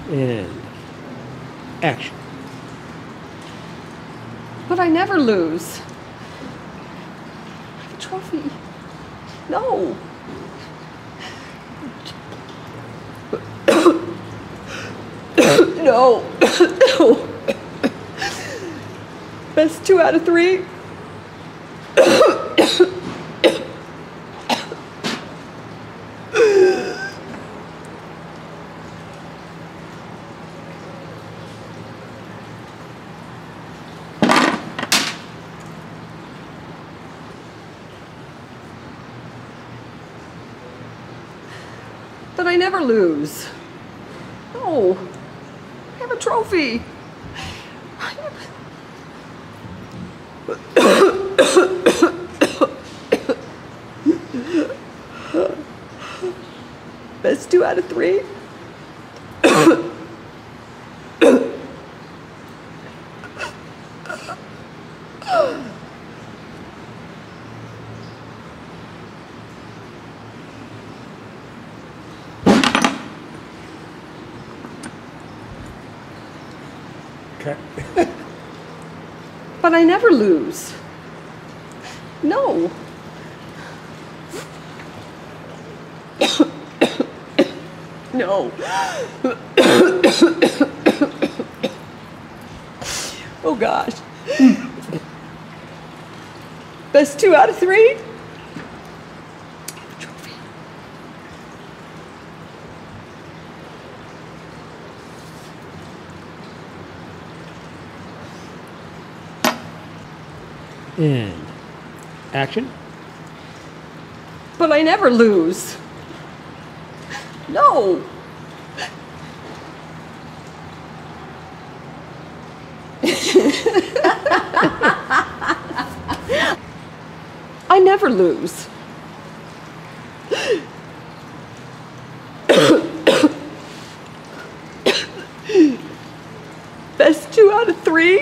And action. But I never lose. I have a trophy. No. No. No. Best 2 out of 3. But I never lose. No. I have a trophy. Best 2 out of 3. Cut. But I never lose. No. No. Oh gosh. Best 2 out of 3. Trophy. And action. But I never lose. No. I never lose. Best 2 out of 3.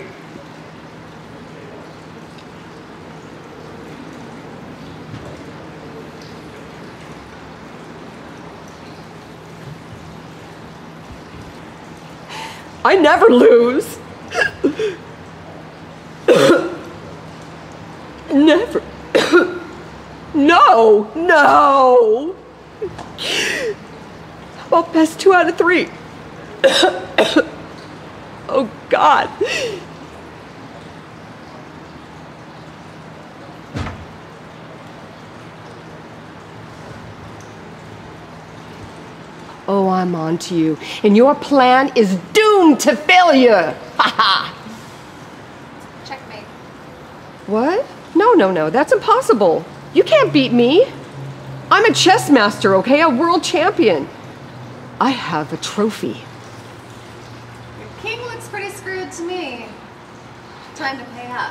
I never lose. Never. No, no. How about best 2 out of 3? Oh God. Oh, I'm on to you. And your plan is doomed to failure. Ha ha. Checkmate. What? No, no, no. That's impossible. You can't beat me. I'm a chess master, okay? A world champion. I have a trophy. Your king looks pretty screwed to me. Time to pay up.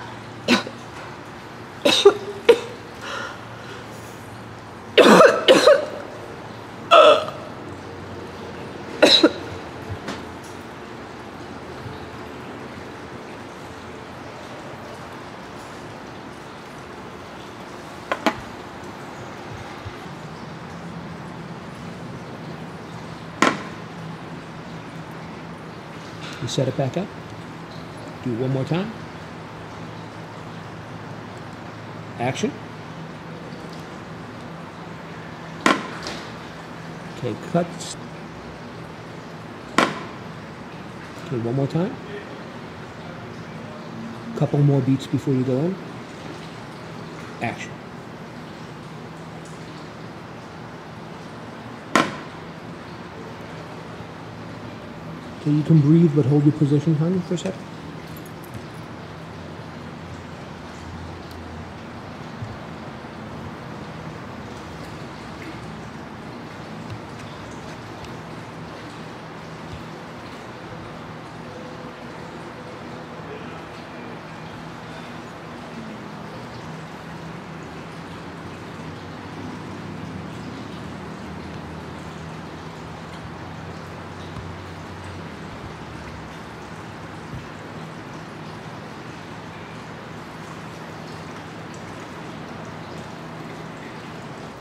You set it back up. Do it one more time. Action. Okay, cuts. Okay, one more time. Couple more beats before you go in. Action. So you can breathe but hold your position, honey, for a second.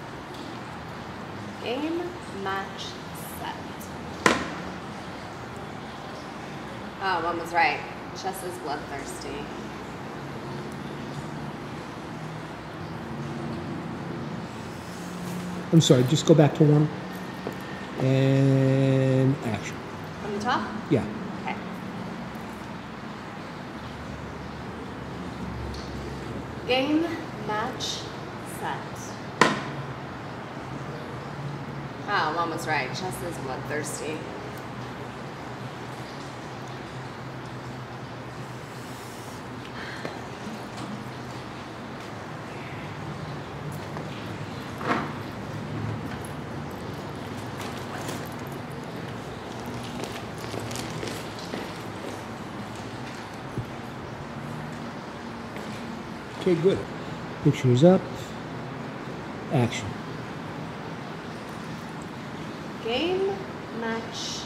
Game, match, set. Oh, one was right. Chess is bloodthirsty. I'm sorry, just go back to one. And action. From the top? Yeah. Okay. Game, match, set. Oh, one was right. Chess is bloodthirsty. Okay, good. Picture is up. Action. Game, match,